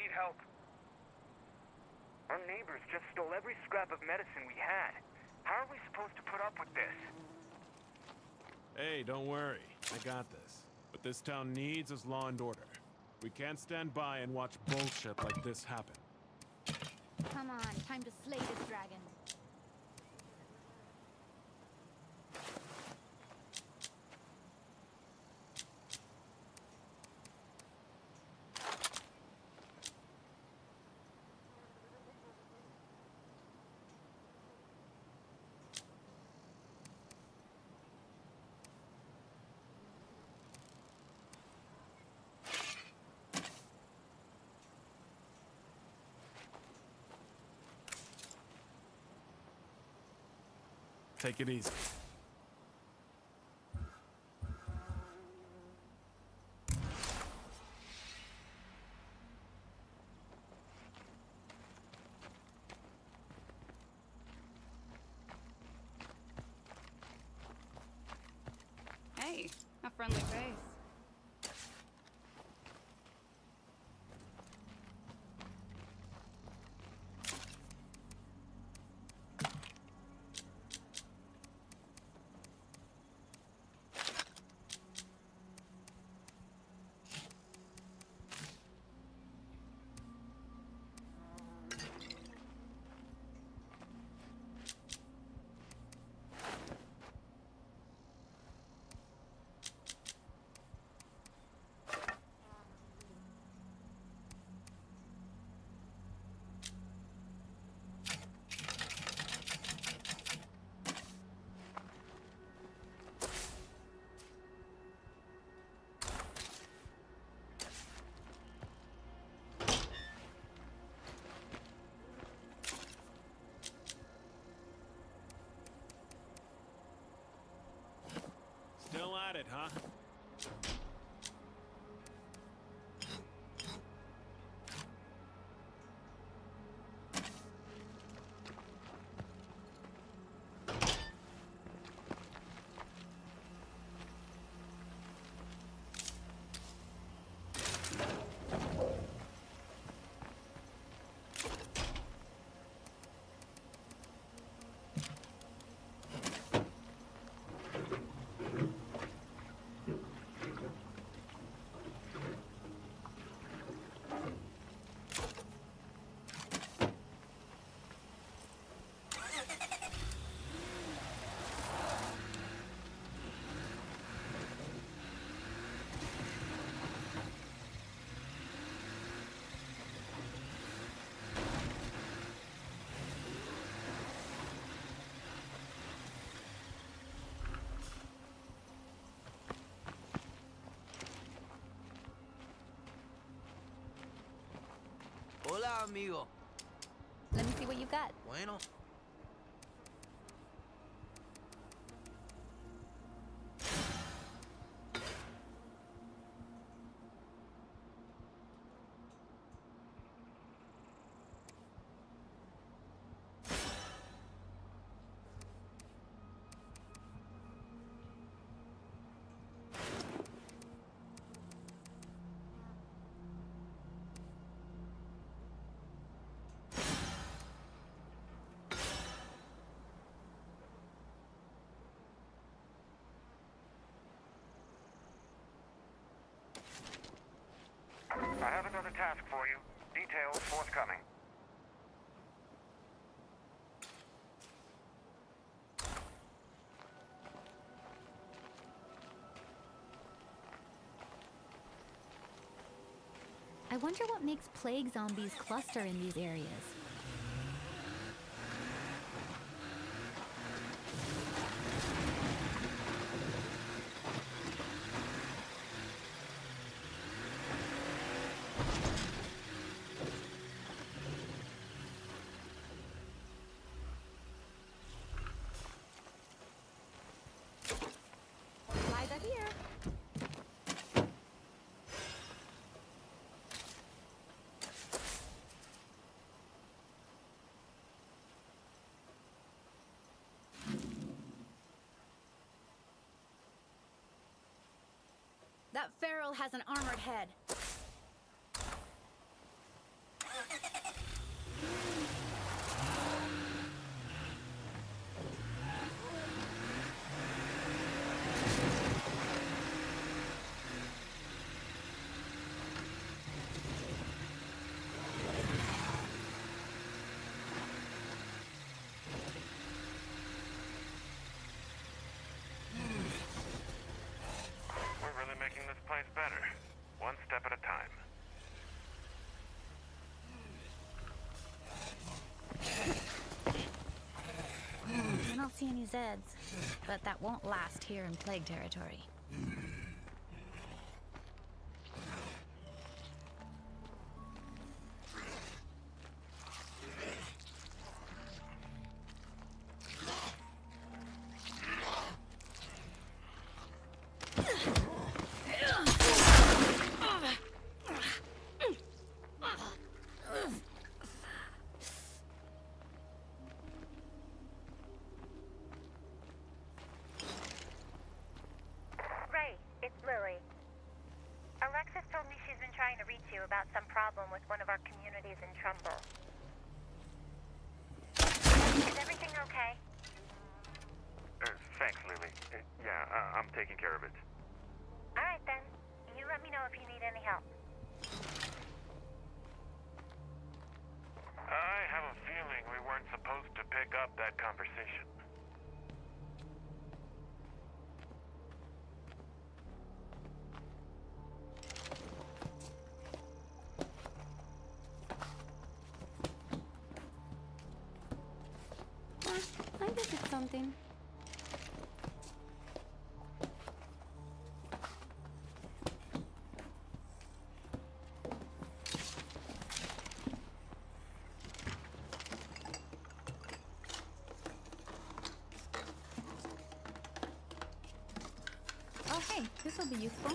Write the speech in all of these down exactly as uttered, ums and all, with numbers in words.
need help. Our neighbors just stole every scrap of medicine we had. How are we supposed to put up with this? Hey, don't worry. I got this. What this town needs is law and order. We can't stand by and watch bullshit like this happen. Come on, time to slay this dragon. Take it easy. Hey, a friendly face. Still at it, huh? Hola, amigo. Let me see what you got. Bueno. I have another task for you. Details forthcoming. I wonder what makes plague zombies cluster in these areas. Liza here. That feral has an armored head. see any Zeds, but that won't last here in Plague territory. about some problem with one of our communities in Trumbull. Is everything okay? Uh, thanks, Lily. Uh, yeah, uh, I'm taking care of it. All right, then. You let me know if you need any help. I have a feeling we weren't supposed to pick up that conversation. I guess it's something. Oh hey, this will be useful.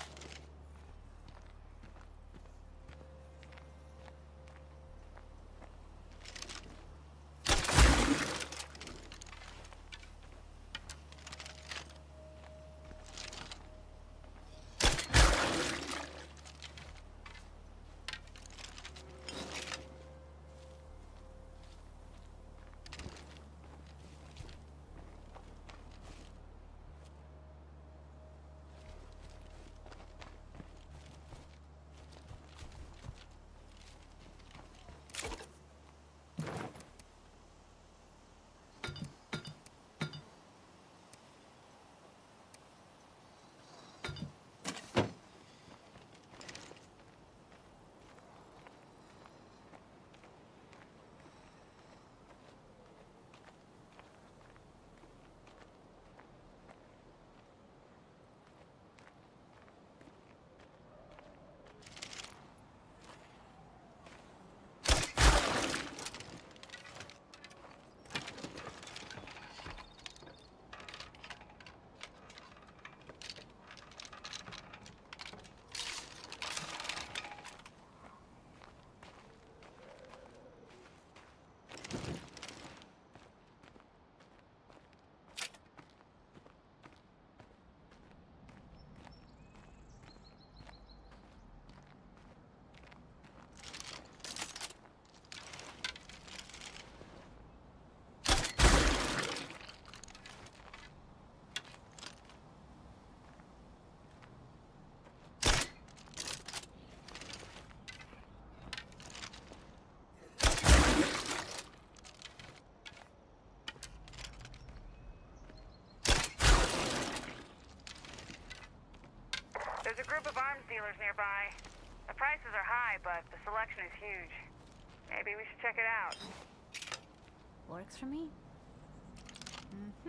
There's a group of arms dealers nearby. The prices are high, but the selection is huge. Maybe we should check it out. Works for me. Mm-hmm.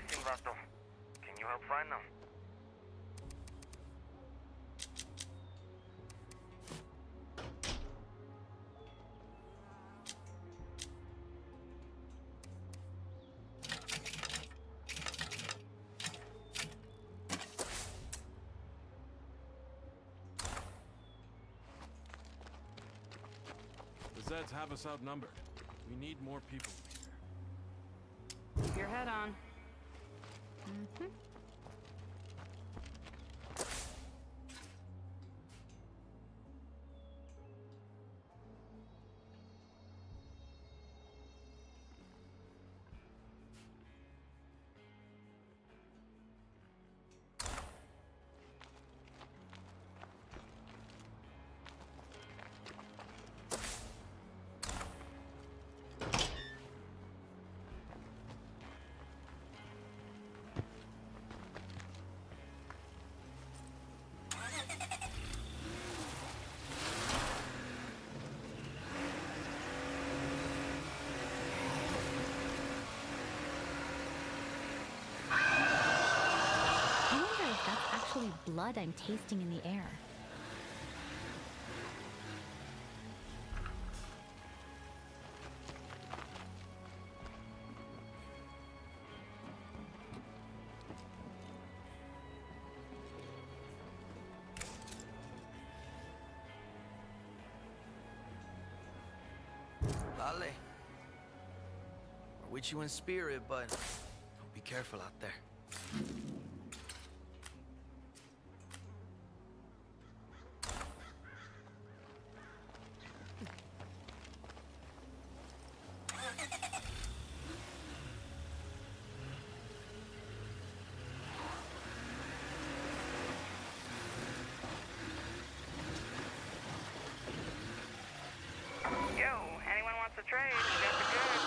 missing, Vato. Can you help find them? The Zeds have us outnumbered. We need more people here. Keep your head on. Mm-hmm. Blood I'm tasting in the air. Lale. We're with you in spirit, but be careful out there. Trade, got the goods.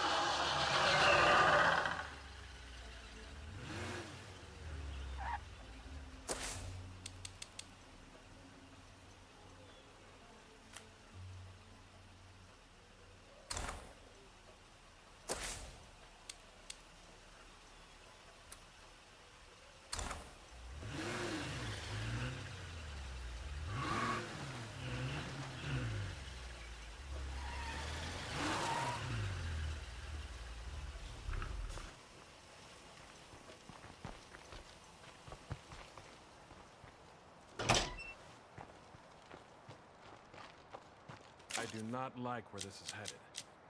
I do not like where this is headed.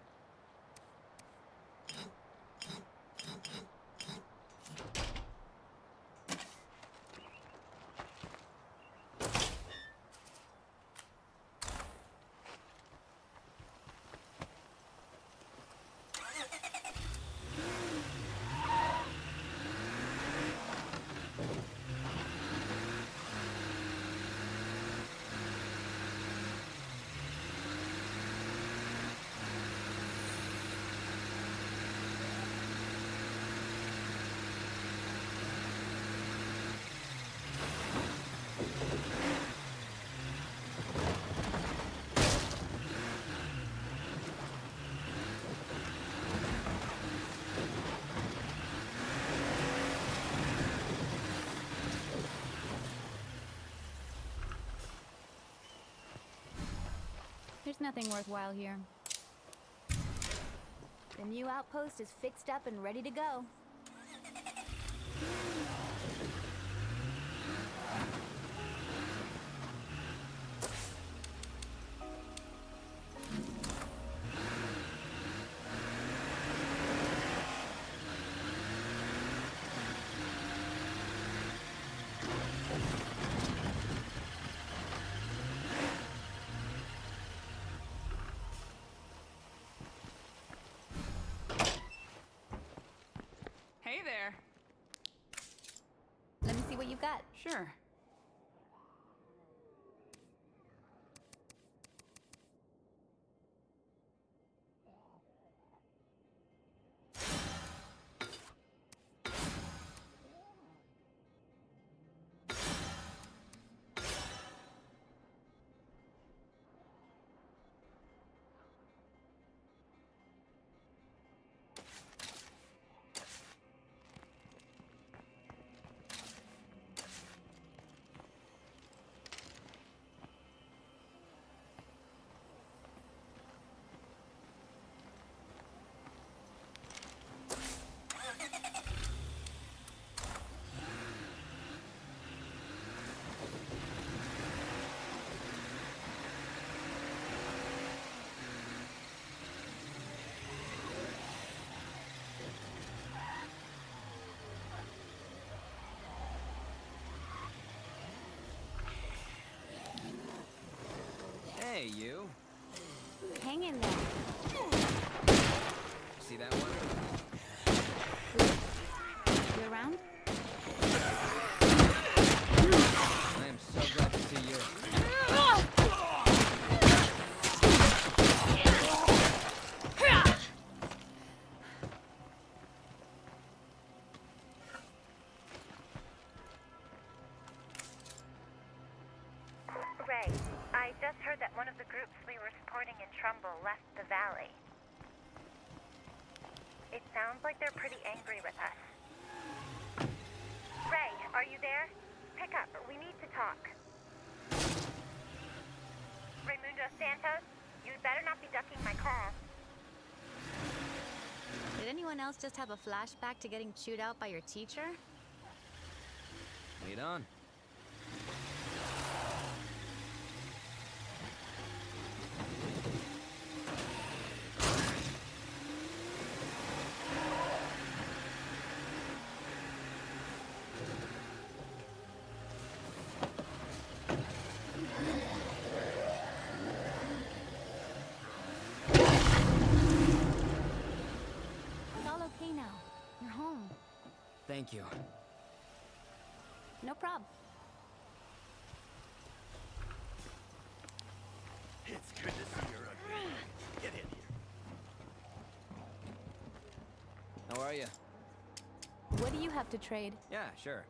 There's nothing worthwhile here. The new outpost is fixed up and ready to go. Hey there. Let me see what you've got. Sure. you. Hang in there. See that one? You around? I am so glad to see you. Ray, I just heard that one of the groups we were supporting in Trumbull left the valley. It sounds like they're pretty angry with us. Ray, are you there? Pick up. We need to talk. Raimundo Santos, you'd better not be ducking my call. Did anyone else just have a flashback to getting chewed out by your teacher? Lead on. Thank you. No prob. It's good to see you, Rugby. Get in here. How are you? What do you have to trade? Yeah, sure.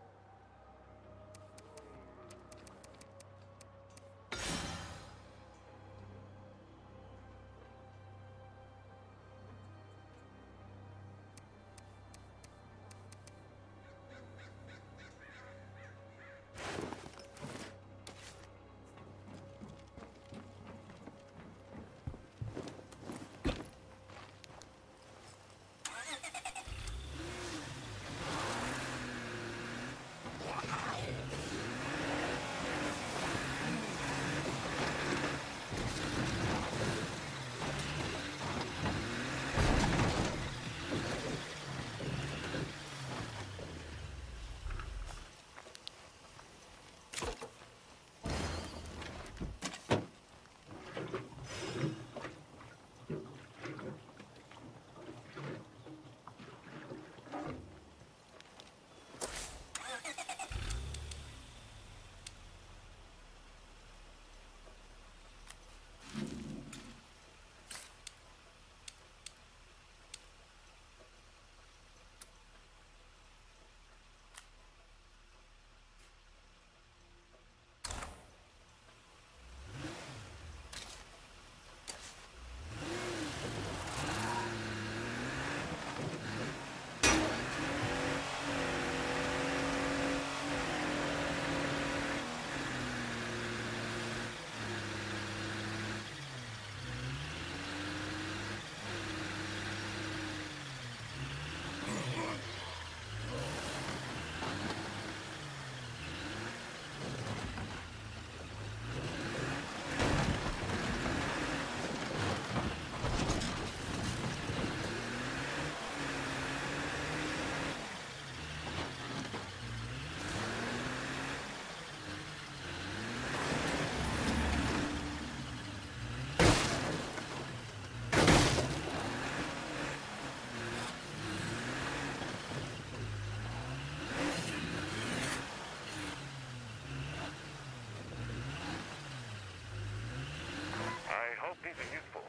These are useful.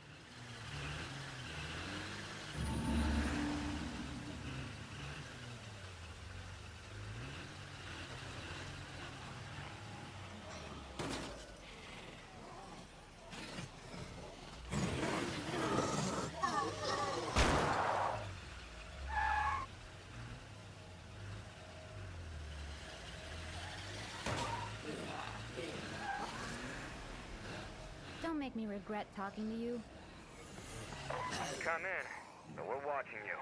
Don't make me regret talking to you. Come in. We're watching you.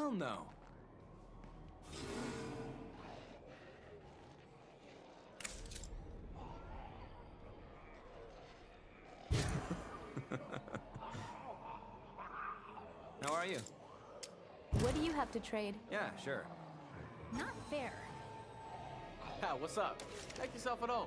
hell no. How are you? What do you have to trade? Yeah, sure. Not fair. Yeah, what's up? Make yourself at home.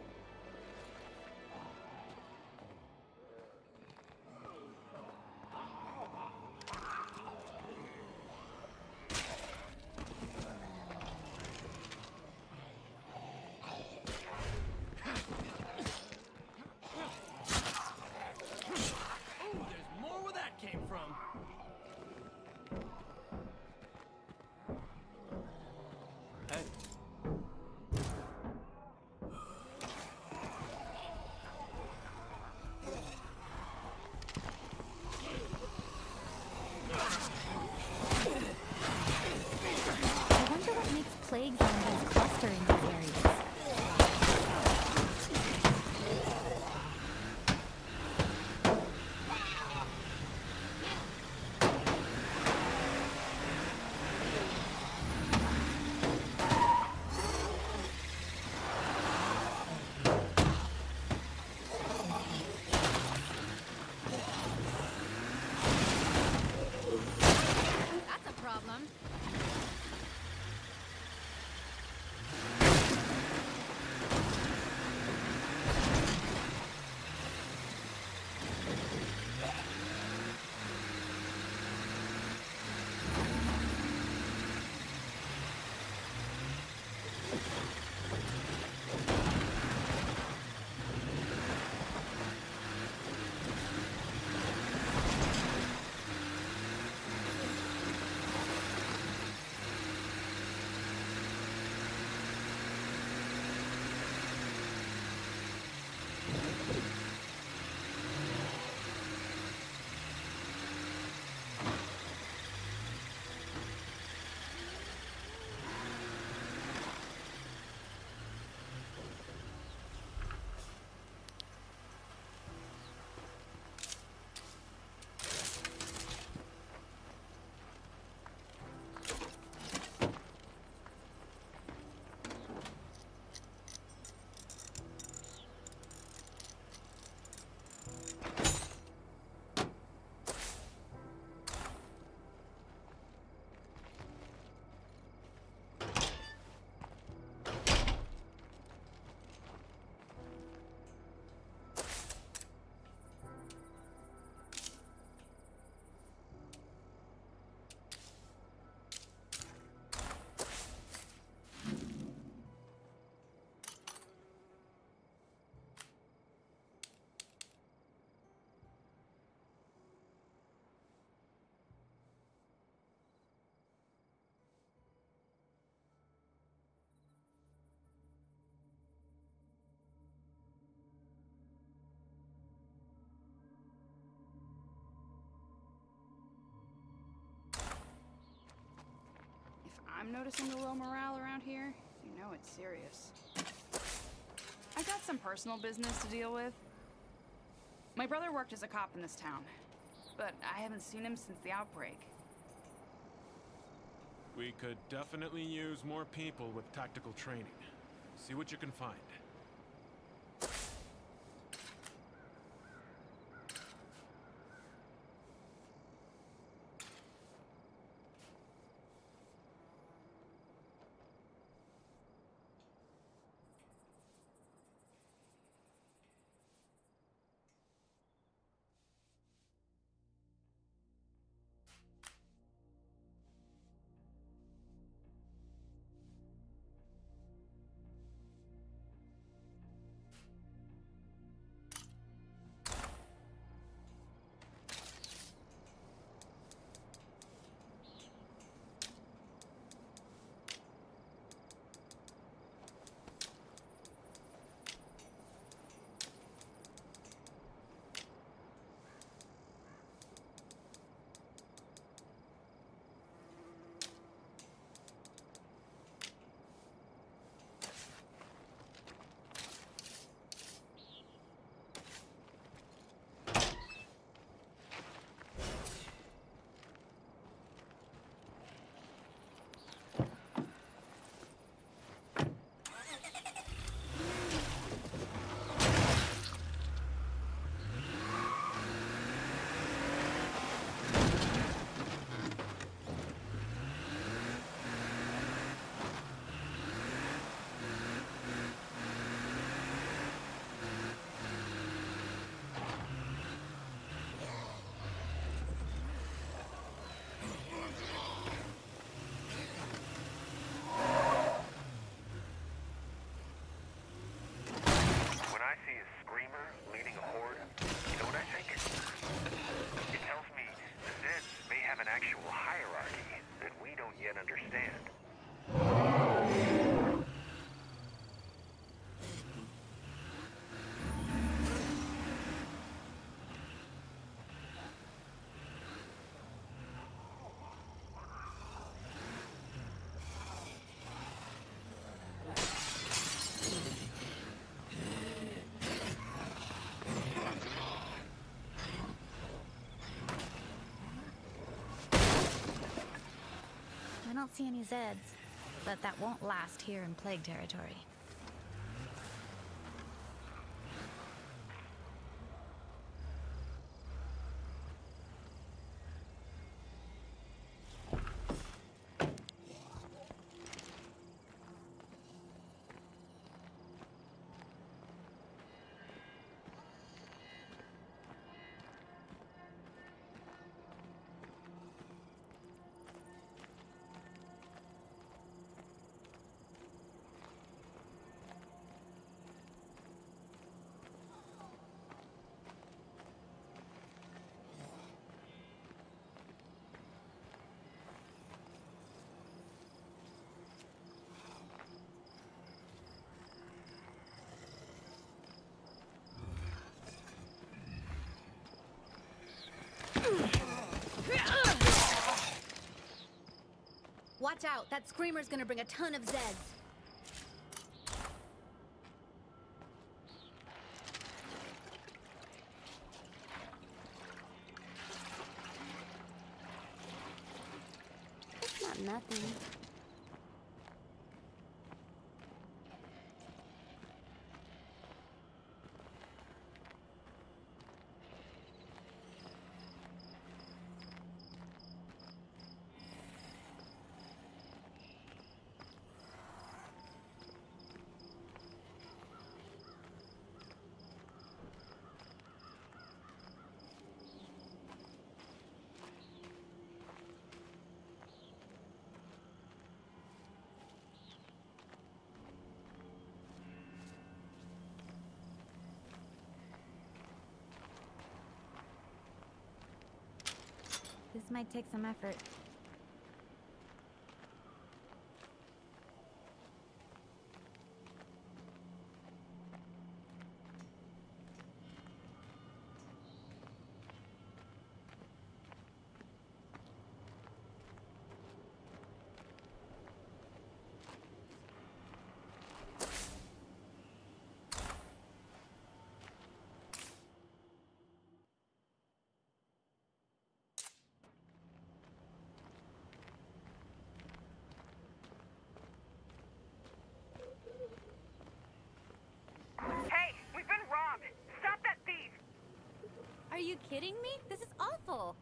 Plague zombies cluster in these areas. That's a problem. I'm noticing the low morale around here. You know it's serious. I got some personal business to deal with. My brother worked as a cop in this town, but I haven't seen him since the outbreak. We could definitely use more people with tactical training. See what you can find. don't see any Zeds, but that won't last here in Plague territory. Watch out, that screamer's gonna bring a ton of Zeds. It's not nothing. This might take some effort. Are you kidding me? This is awful.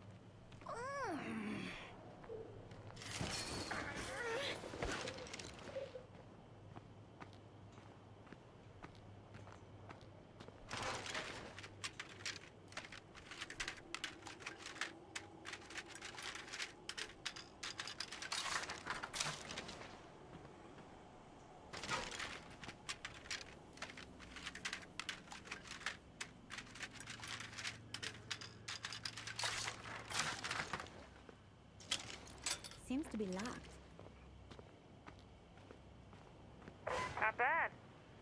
Seems to be locked. Not bad.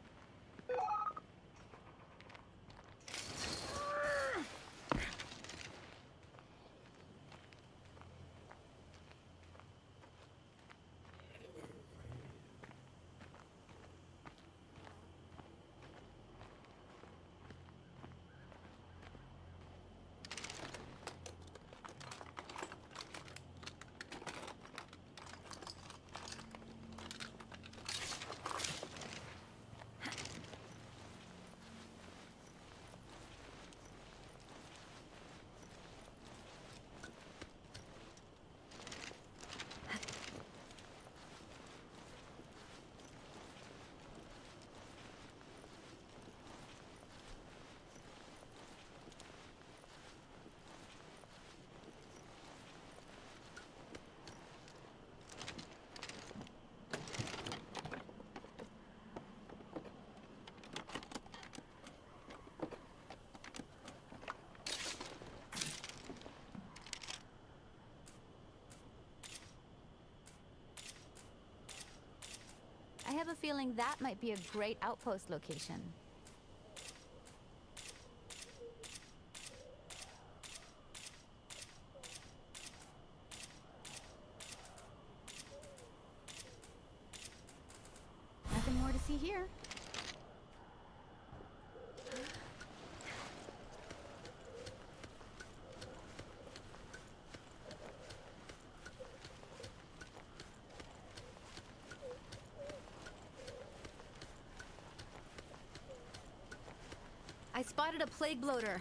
I have a feeling that might be a great outpost location. Nothing more to see here. spotted a plague bloater.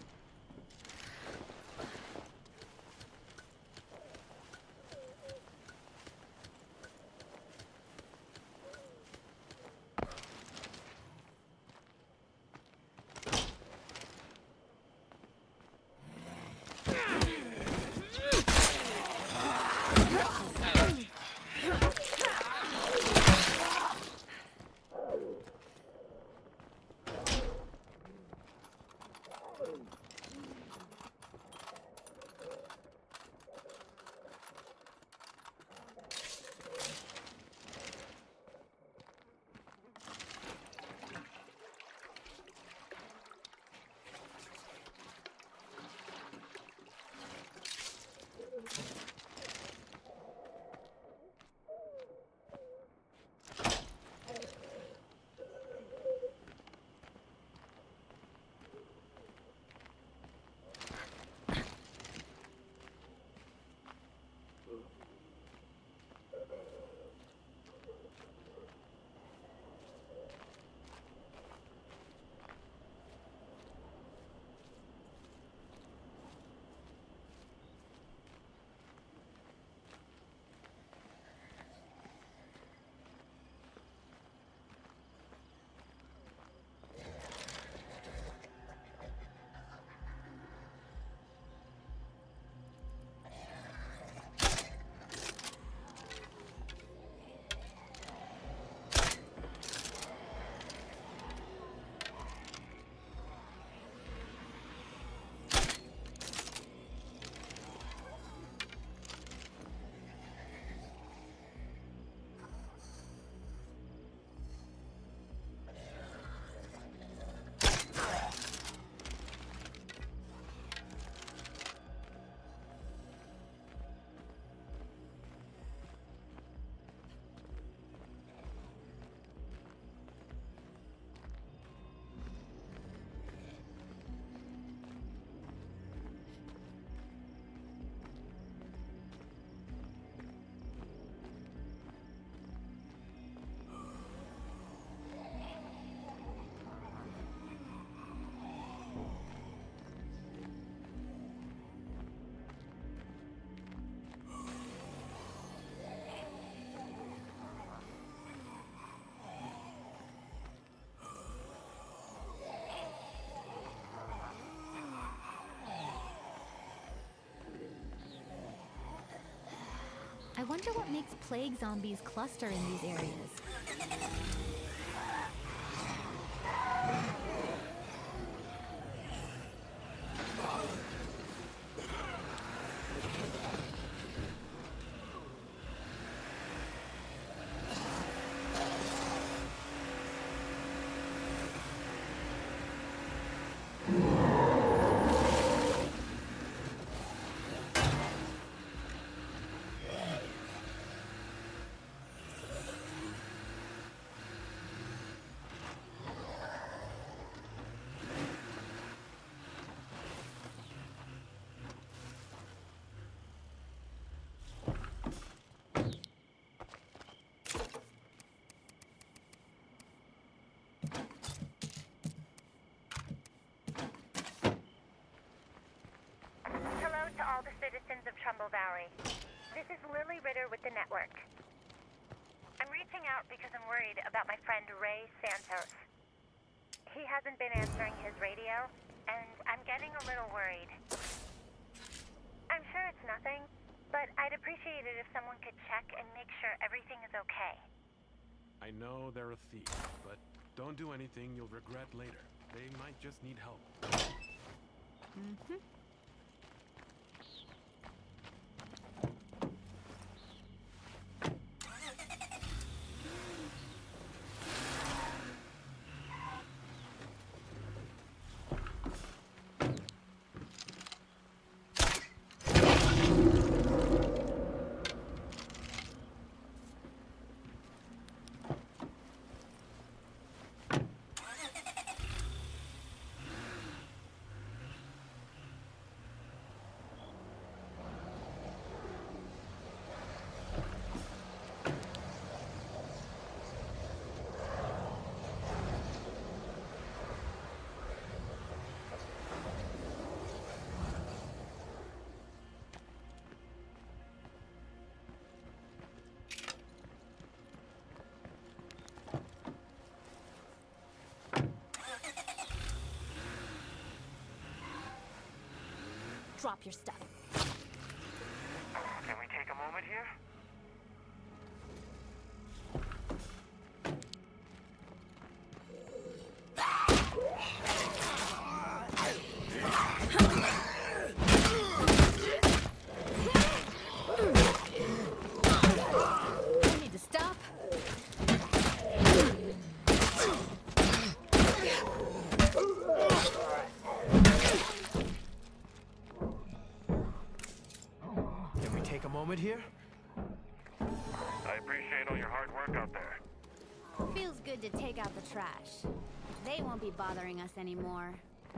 I wonder what makes plague zombies cluster in these areas. To all the citizens of Trumbull Valley. This is Lily Ritter with the network. I'm reaching out because I'm worried about my friend Ray Santos. He hasn't been answering his radio, and I'm getting a little worried. I'm sure it's nothing, but I'd appreciate it if someone could check and make sure everything is okay. I know they're a thief, but don't do anything you'll regret later. They might just need help. Mm-hmm. drop your stuff. Can we take a moment here? I need to stop. Can we take a moment here? I appreciate all your hard work out there. Feels good to take out the trash. They won't be bothering us anymore.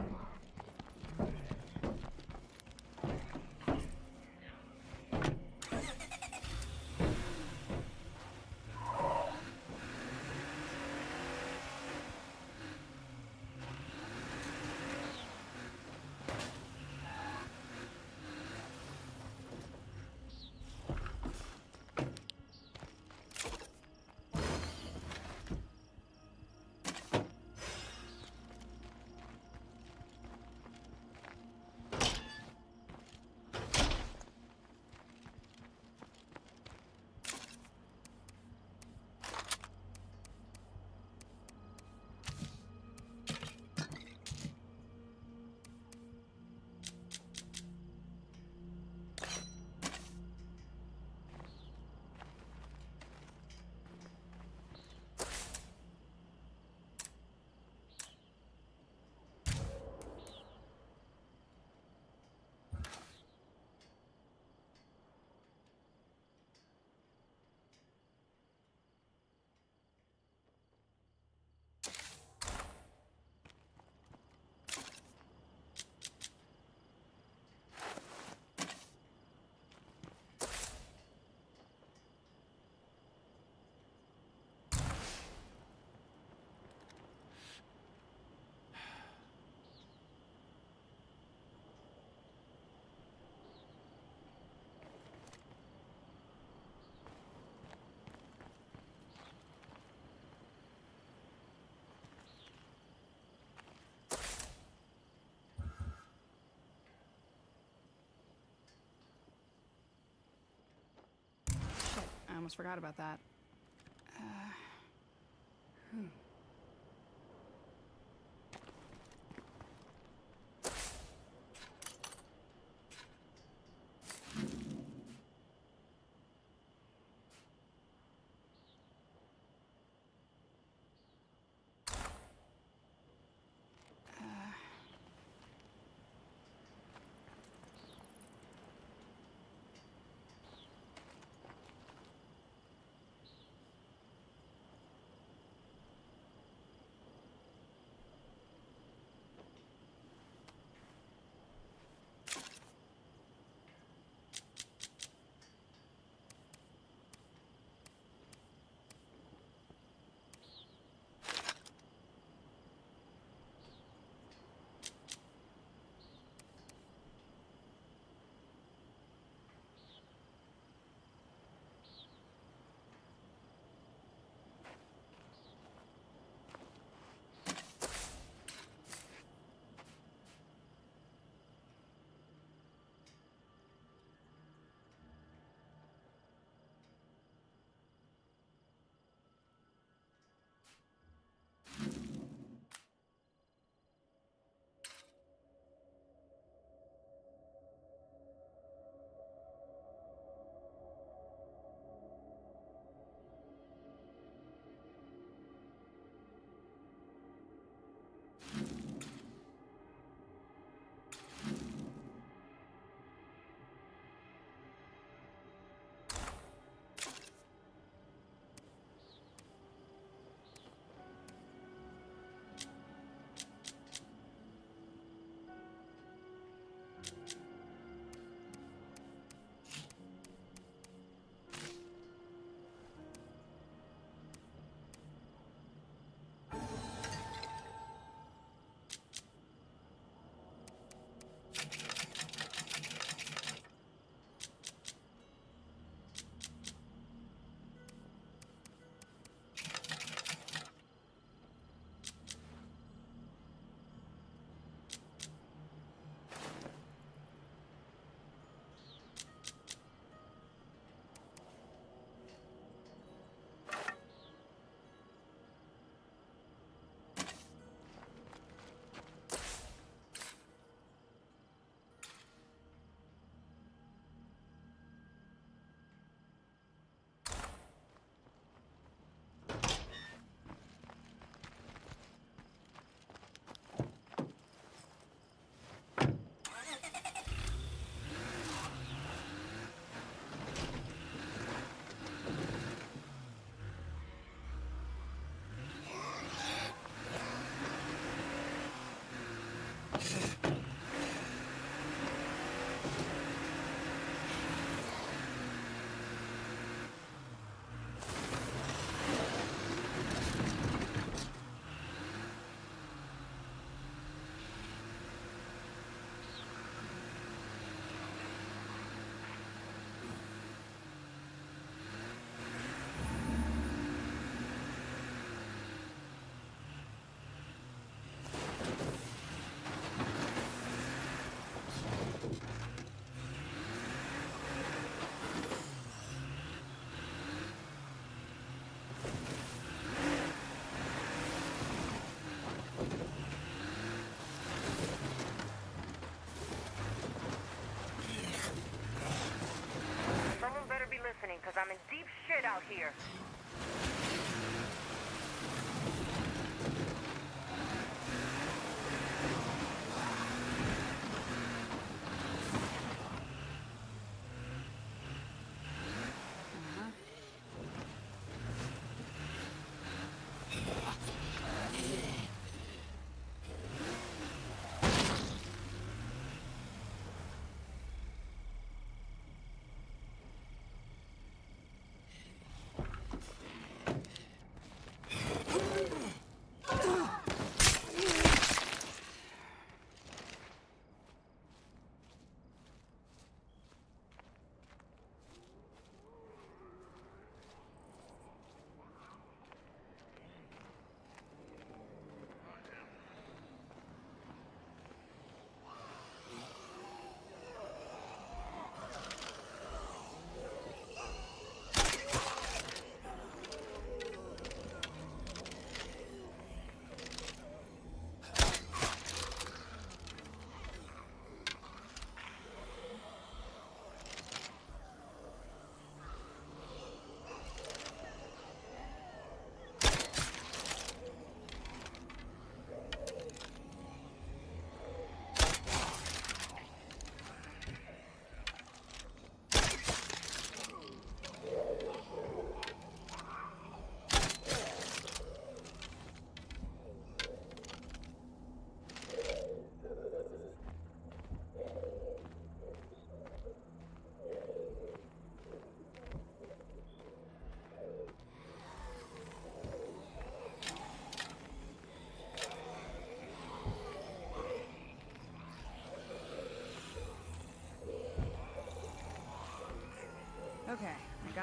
I almost forgot about that. Uh, hmm.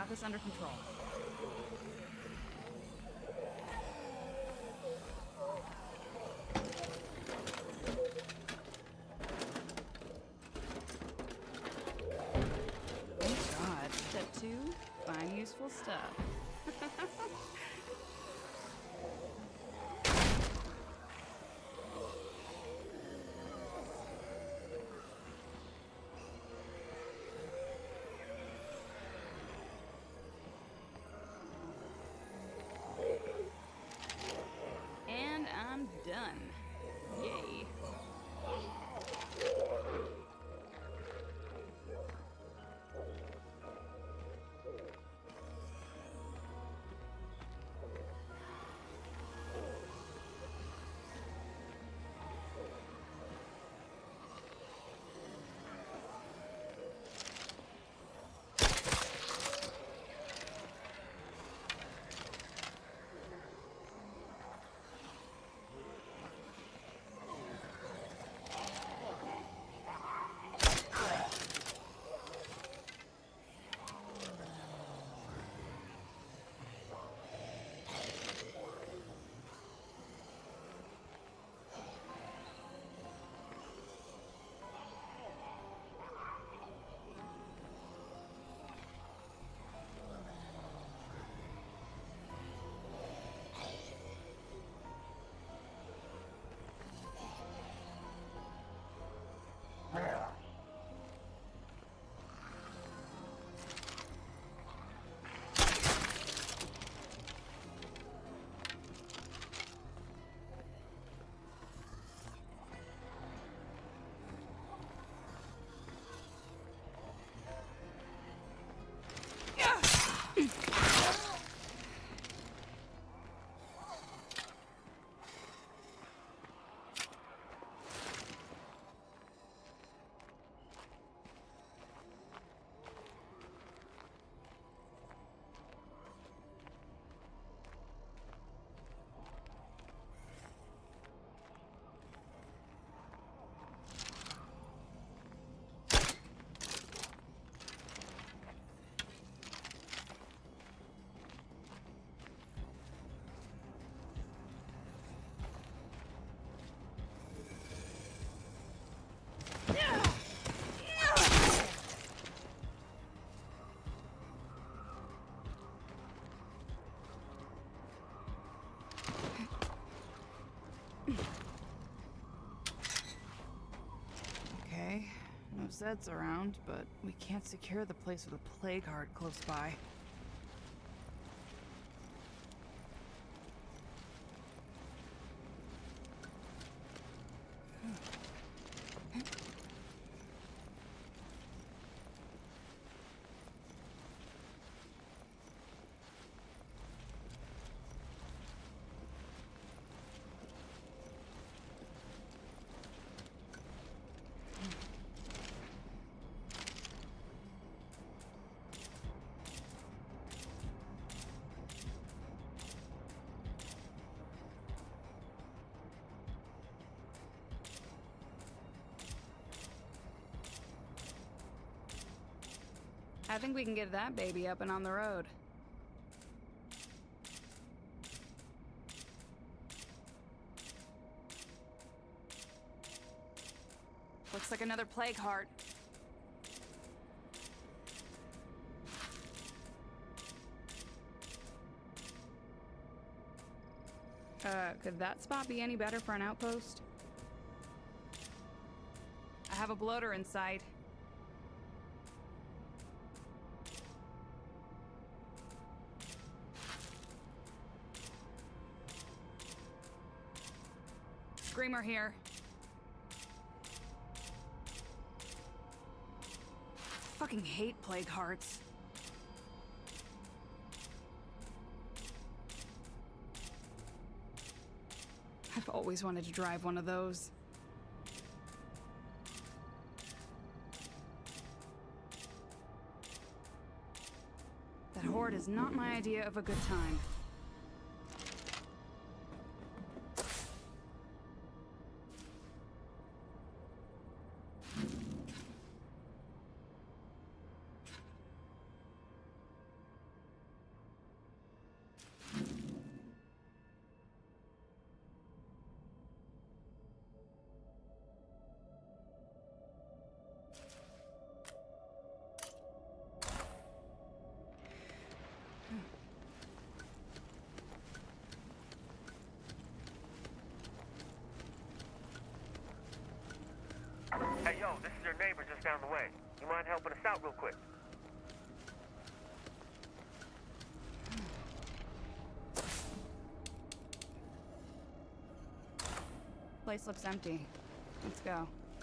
got this under control. Thank God. Step two, find useful stuff. And I'm done. Yay. Okay, no Zeds around, but we can't secure the place with a plague heart close by. I think we can get that baby up and on the road. Looks like another plague heart. Uh, could that spot be any better for an outpost? I have a bloater in sight. Screamer here. Fucking hate plague hearts. I've always wanted to drive one of those. That horde is not my idea of a good time. Hey, yo, this is your neighbor just down the way. You mind helping us out real quick? Place looks empty. Let's go.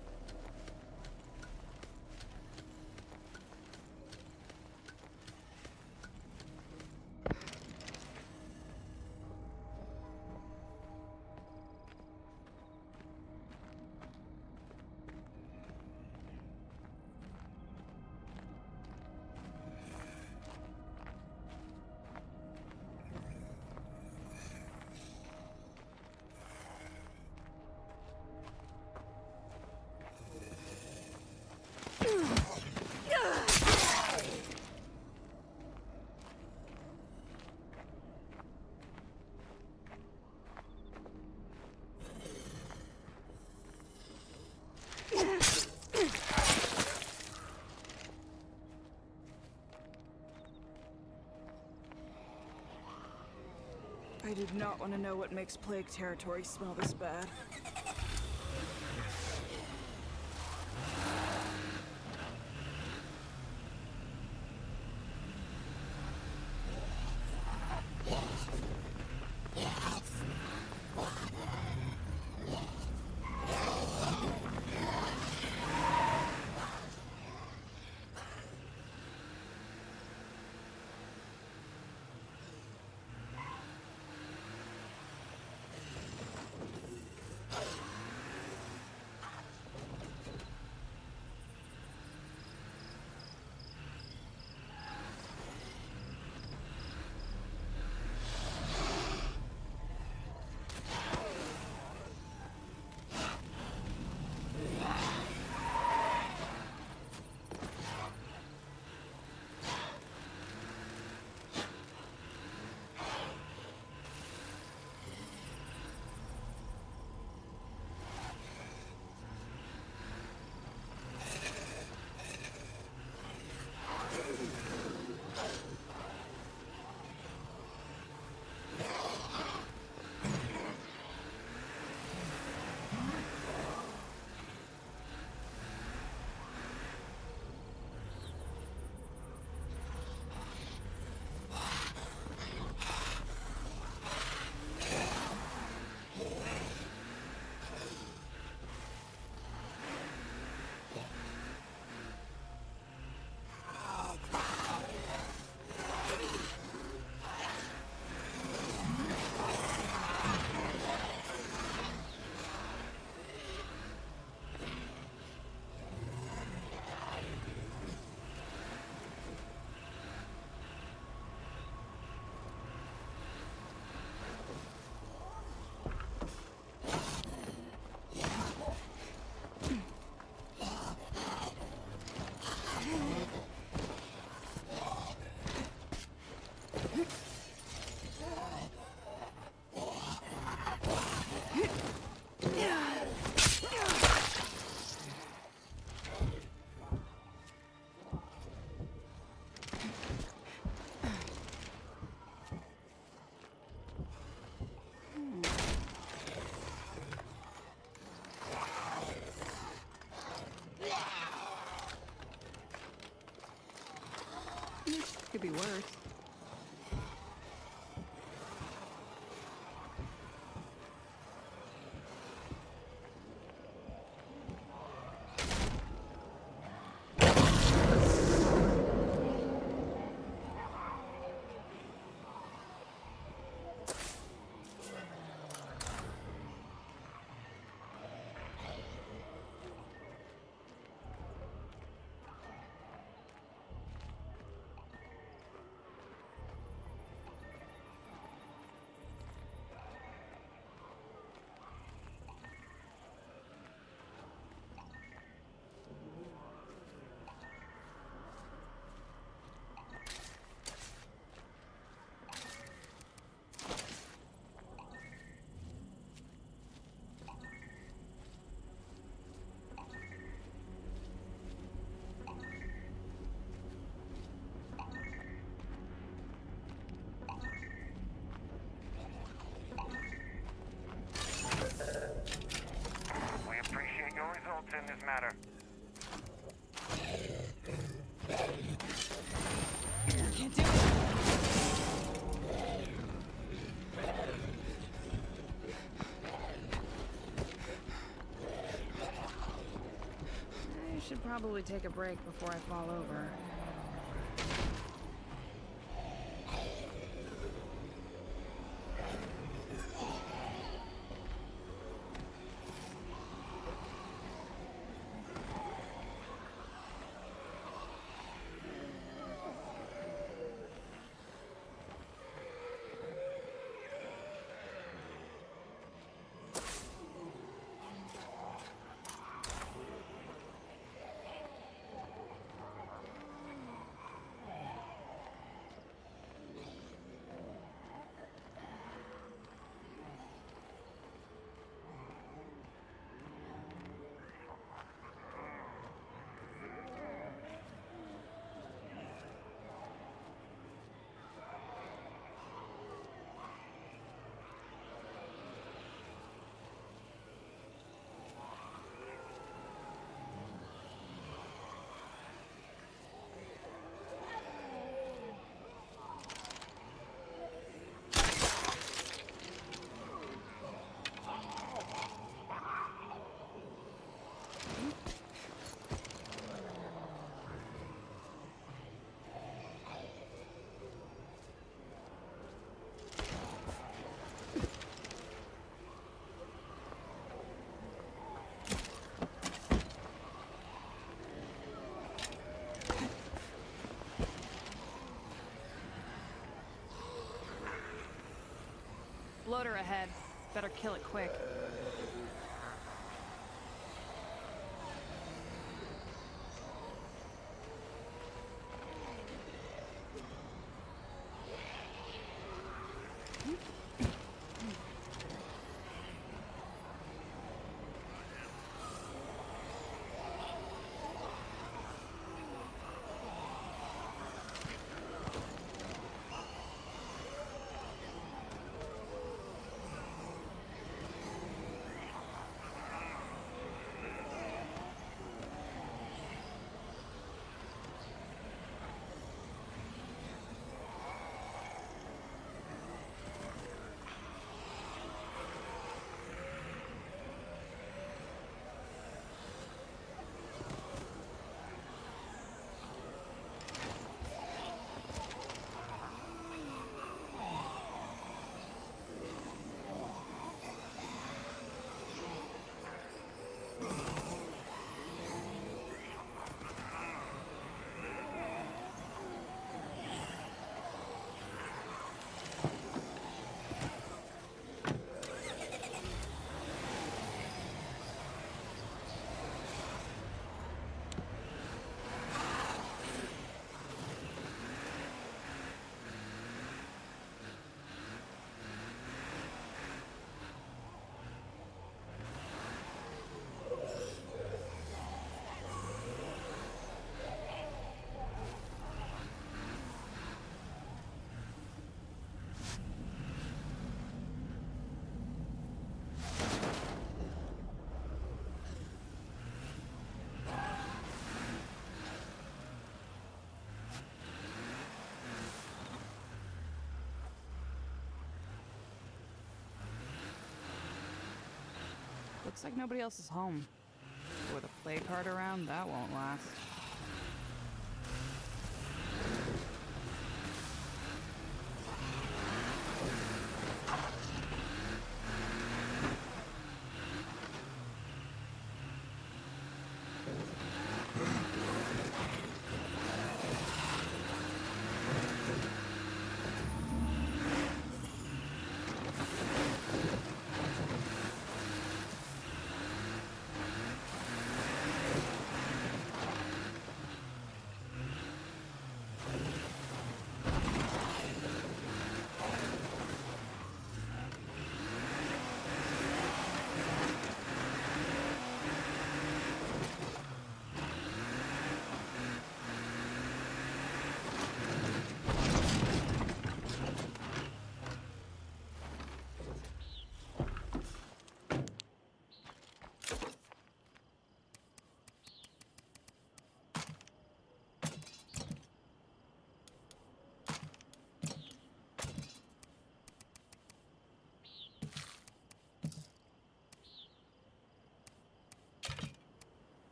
I did not want to know what makes plague territory smell this bad. this matter. Can't do it. I should probably take a break before I fall over. Loader ahead. Better kill it quick. Looks like nobody else is home. With a play card around, that won't last.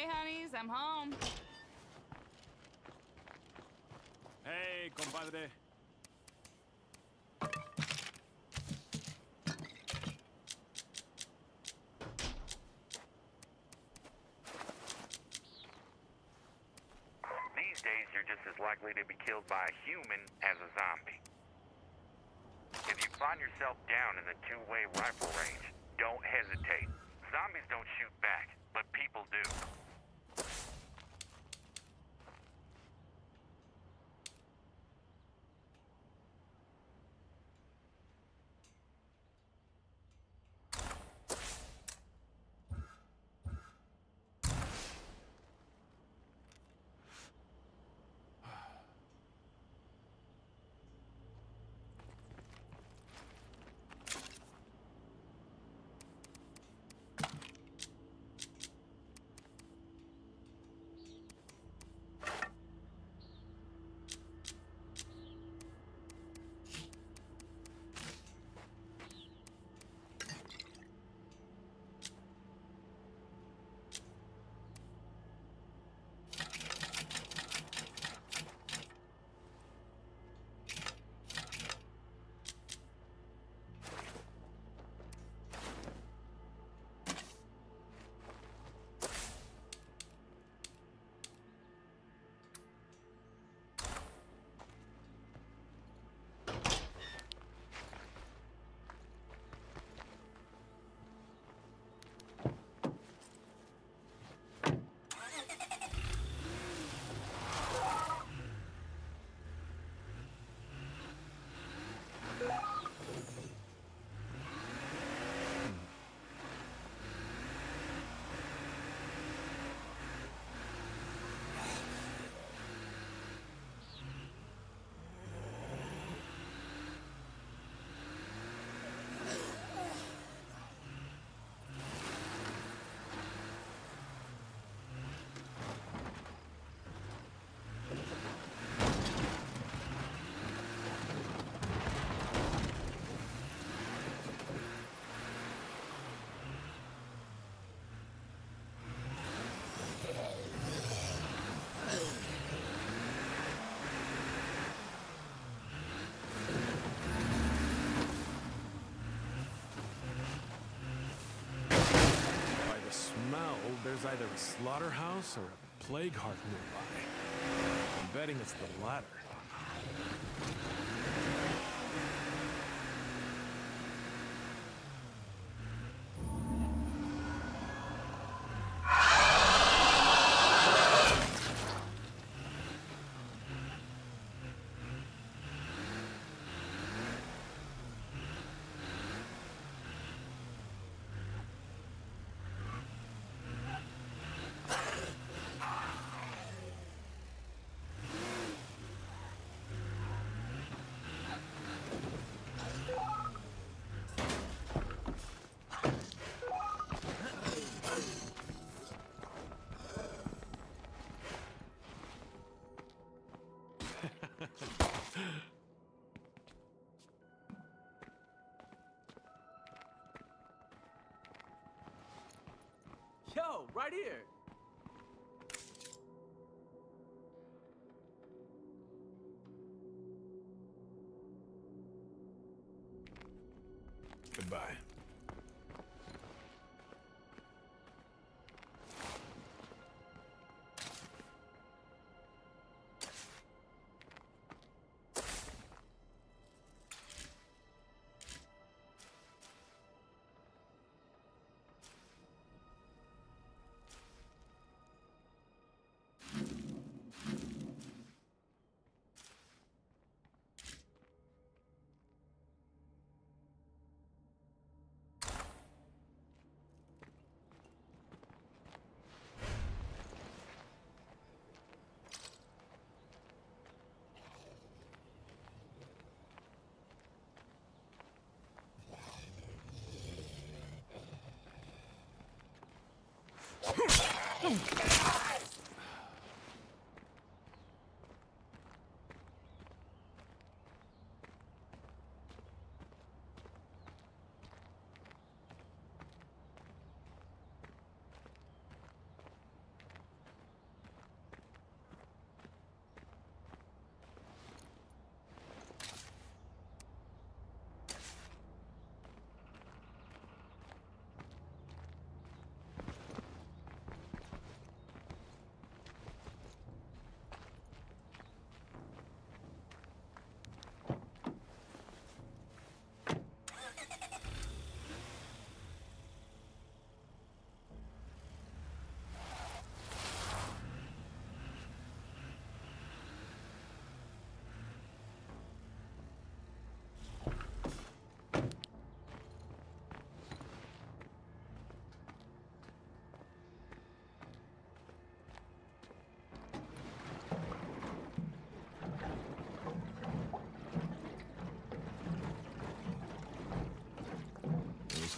Hey, honeys, I'm home. Hey, compadre. These days, you're just as likely to be killed by a human as a zombie. If you find yourself down in the two-way rifle range, don't hesitate. Zombies don't shoot back, but people do. There's either a slaughterhouse or a plague heart nearby. I'm betting it's the latter. Yo, right here. Goodbye.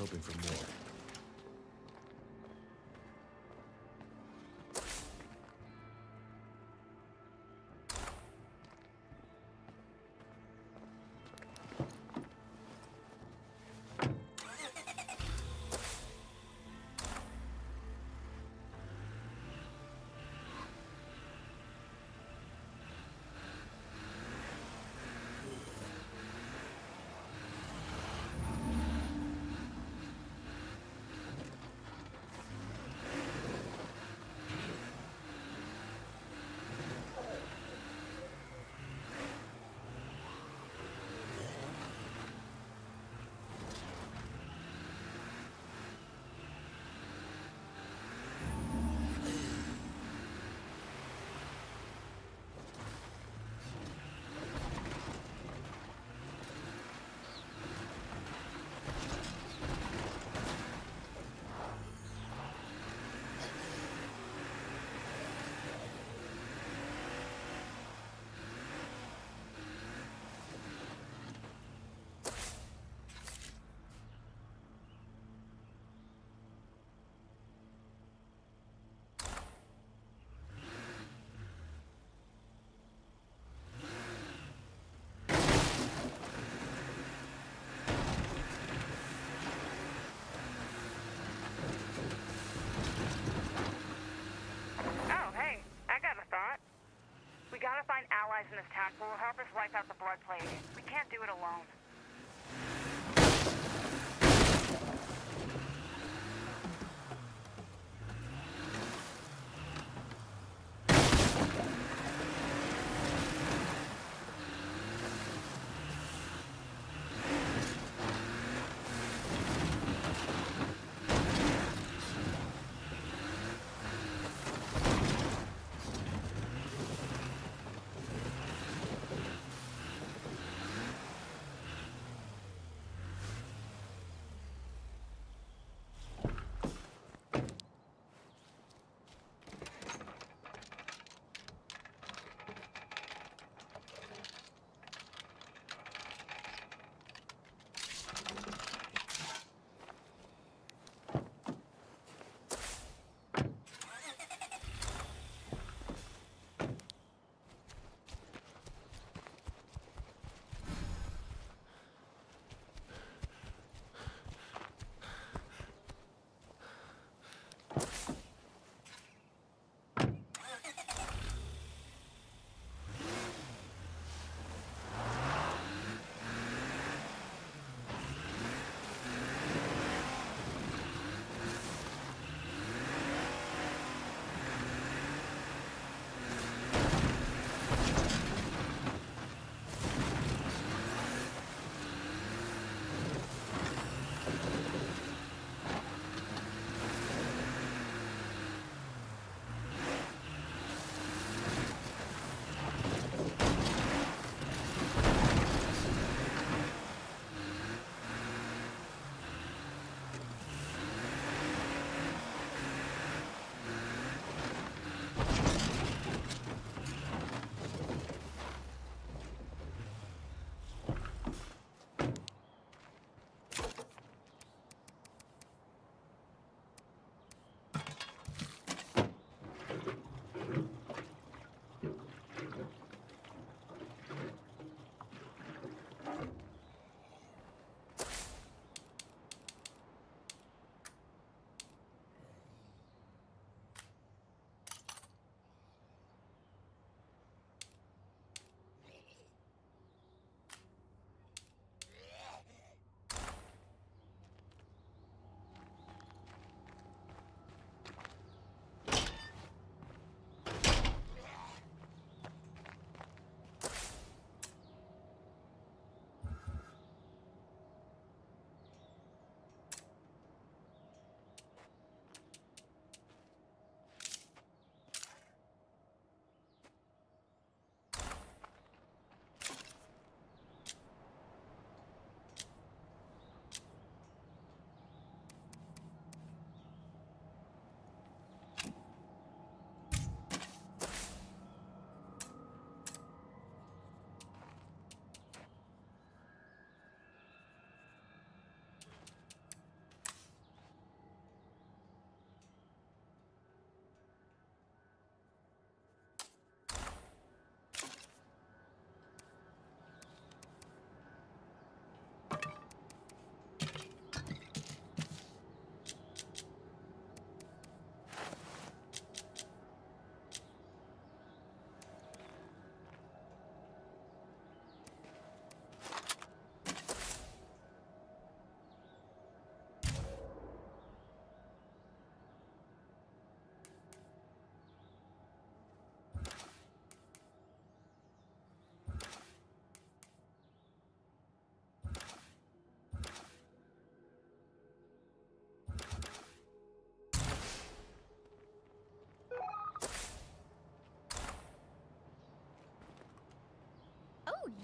hoping for more. allies in this town who will help us wipe out the blood plague. We can't do it alone.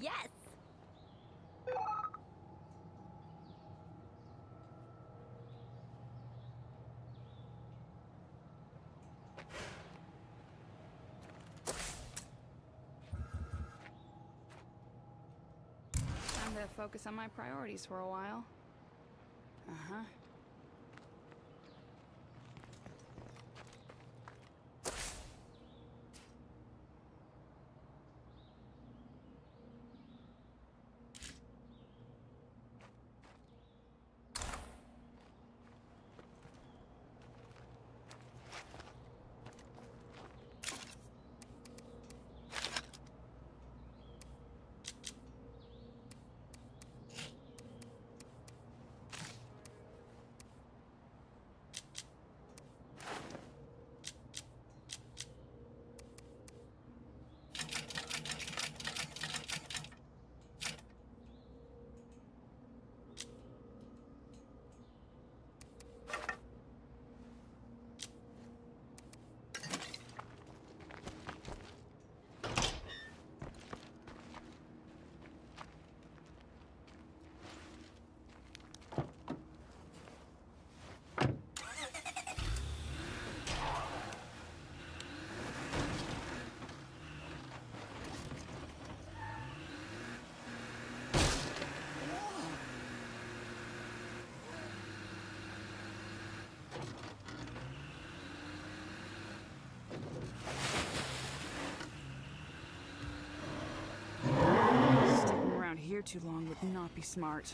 Yes! Time to focus on my priorities for a while. Uh-huh. Sticking around here too long would not be smart.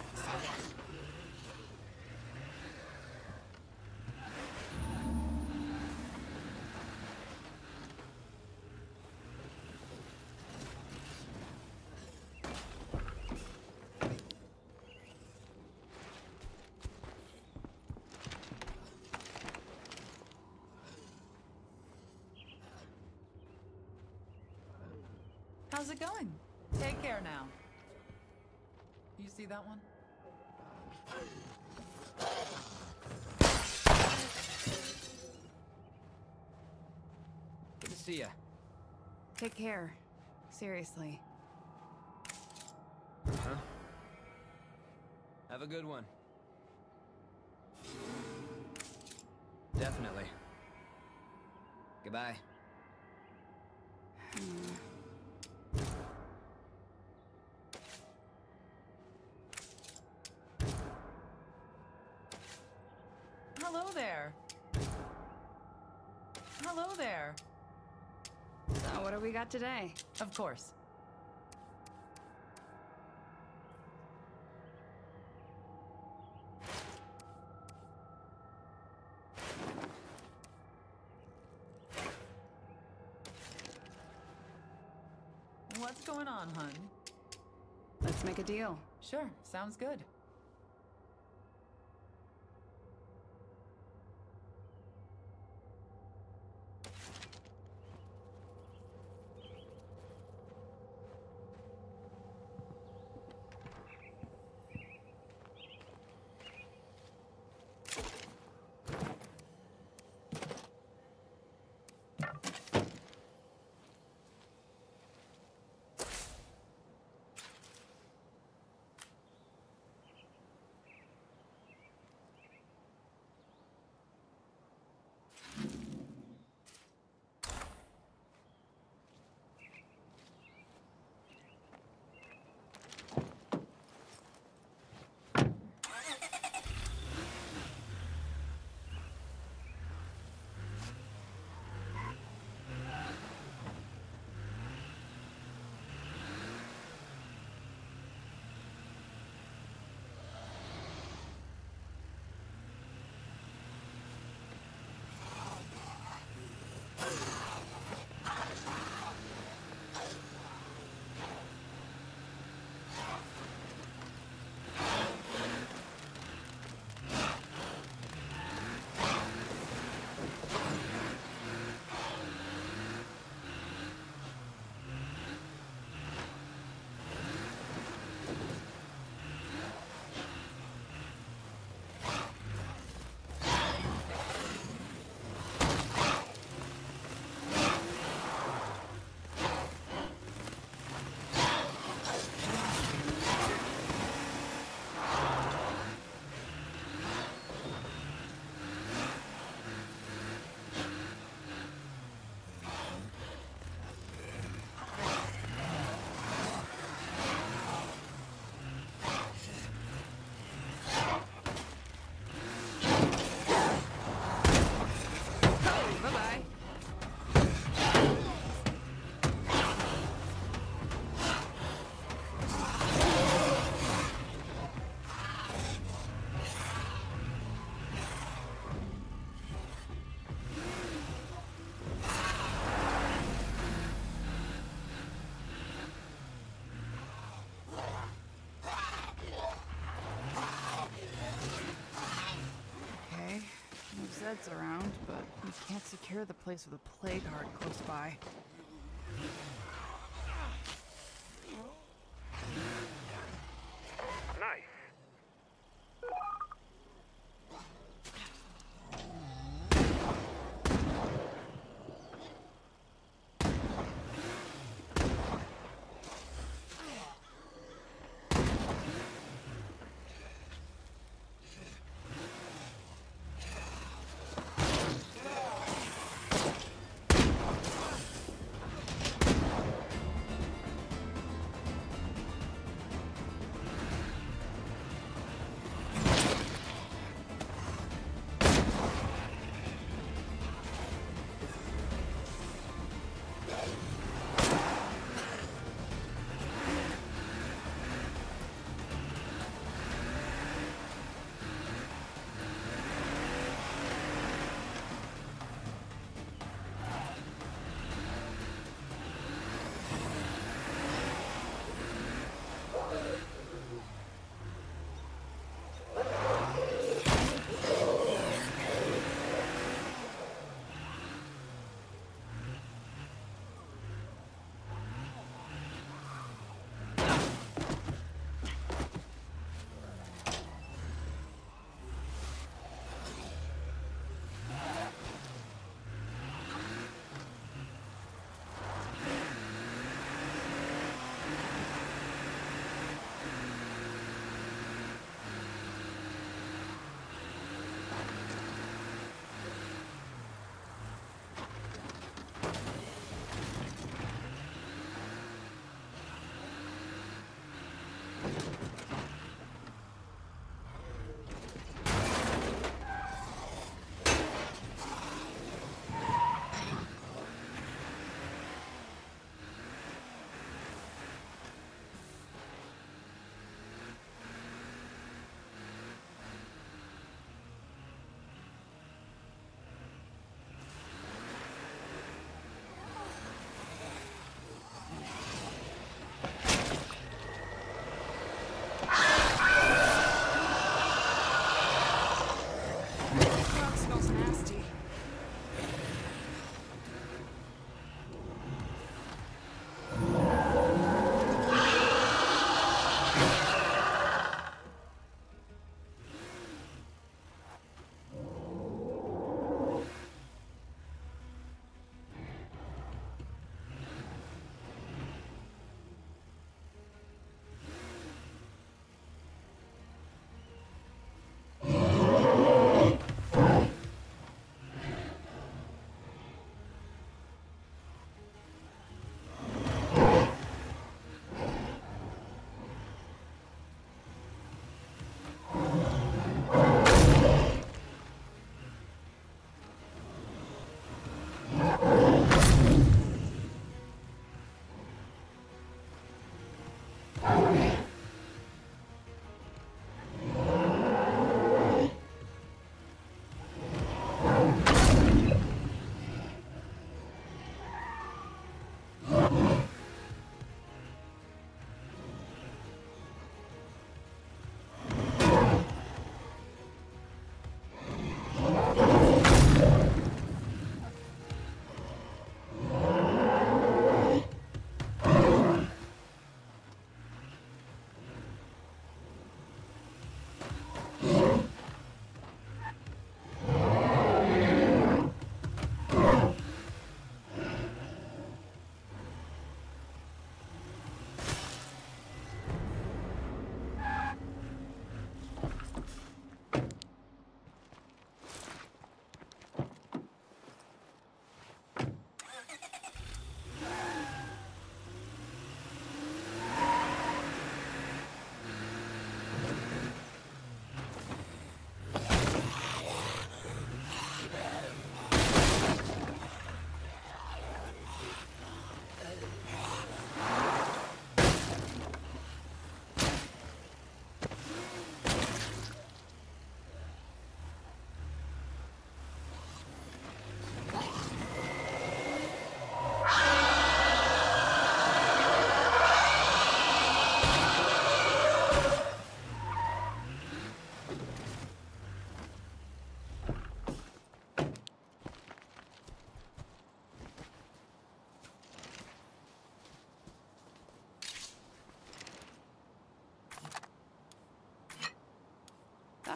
How's it going? Take care now. You see that one? Good to see ya. Take care. Seriously. Huh? Have a good one. Definitely. Goodbye. Hello there. Hello there. So what do we got today? Of course. What's going on, hun? Let's make a deal. Sure, sounds good. guards around, but we can't secure the place with a plague heart close by. Nice.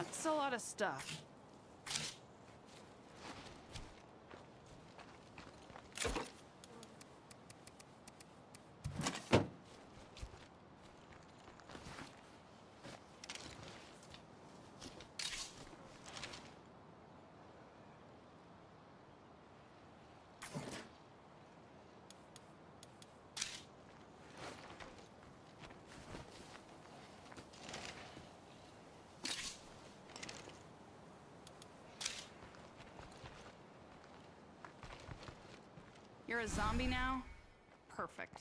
That's a lot of stuff. You're a zombie now? Perfect.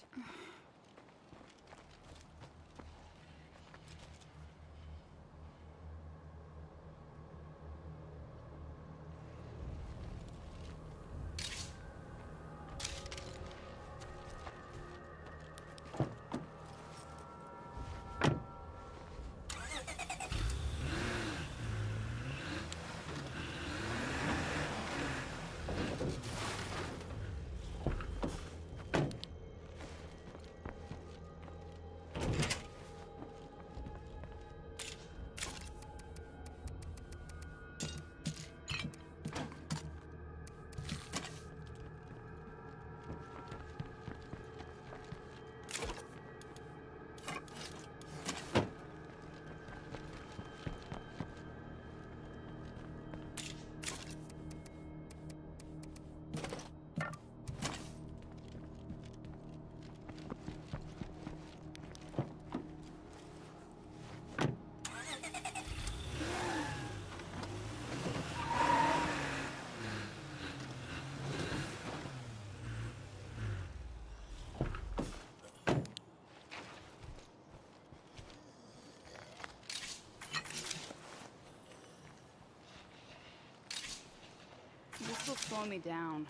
This will slow me down.